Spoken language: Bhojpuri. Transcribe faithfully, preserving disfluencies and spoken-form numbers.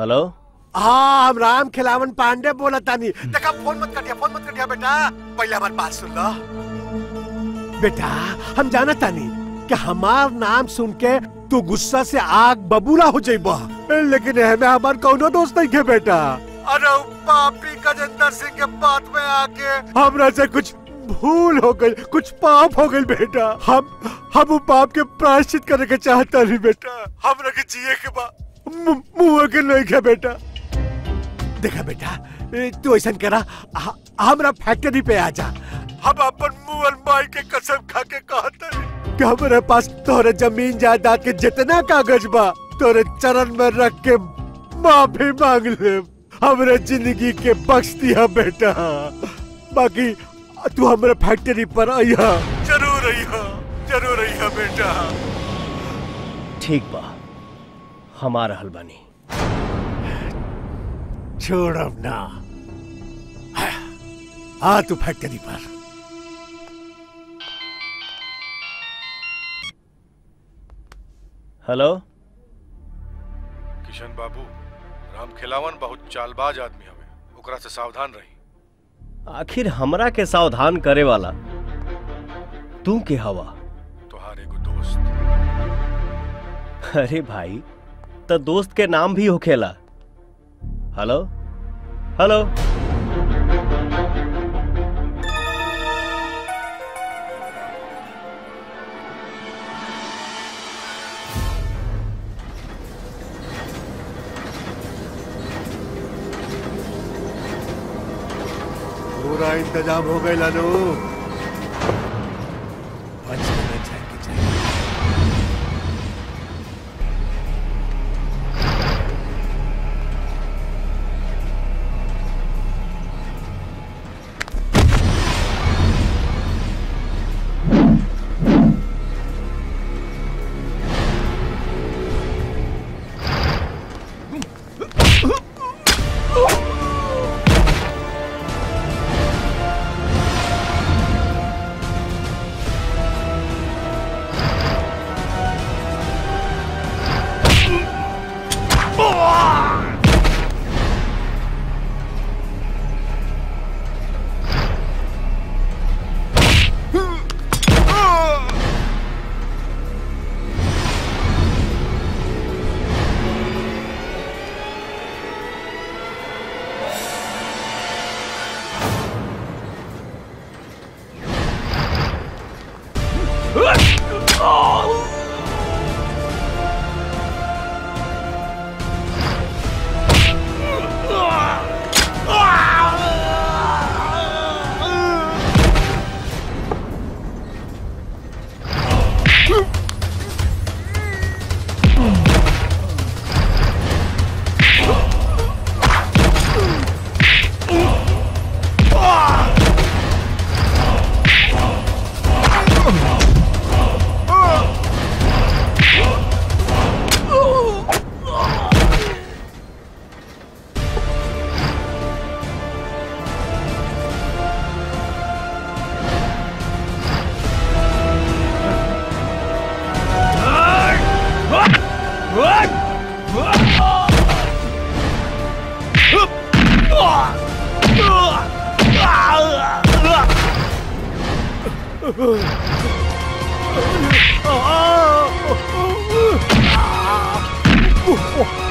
हेलो। हाँ हम राम खिलावन पांडे बोला तानी। देखा फोन मत कटिया, फोन मत कटिया बेटा, पहले हमारी बात सुन लो। बेटा हम जाना तानी कि हमार नाम सुन के तू गुस्सा से आग बबूला हो जाइबा, लेकिन हमें हमार कौनो दोस्त नहीं है बेटा। अरे पापी गजेंद्र सिंह के बात में आके हमरा से कुछ भूल हो गई, कुछ पाप हो गई बेटा। हम हम पाप के प्रायश्चित करने के चाहता नहीं बेटा। हमरा के जिए के बा, मुँह के नहीं है बेटा। देखा बेटा तू ऐसा करा, हमरा फैक्ट्री पे आ जा। हम अपन मुँह माई के कसम खा के कहते कि हमारे पास तोरे जमीन जायदाद के जितना कागज बा तोरे चरण में रख के माफी मांग ले। हमरे जिंदगी के बख्श दिया बेटा। बाकी तू हमारे फैक्ट्री पर आइया, जरूर आइया, जरूर आइया बेटा। ठीक बा, हमारा हल बनी। छोड़ अब ना, आ तू फैक्ट्री पर। हेलो किशन बाबू, राम खिलावन बहुत चालबाज आदमी हवे, ओकरा से सावधान रही। आखिर हमरा के सावधान करे वाला तू के हवा? तोहार एगो दोस्त। अरे भाई तो दोस्त के नाम भी होखेला। Hello hello. पूरा इंतजाम हो गया लालू, बच के जाएंगे जाएंगे। Oh!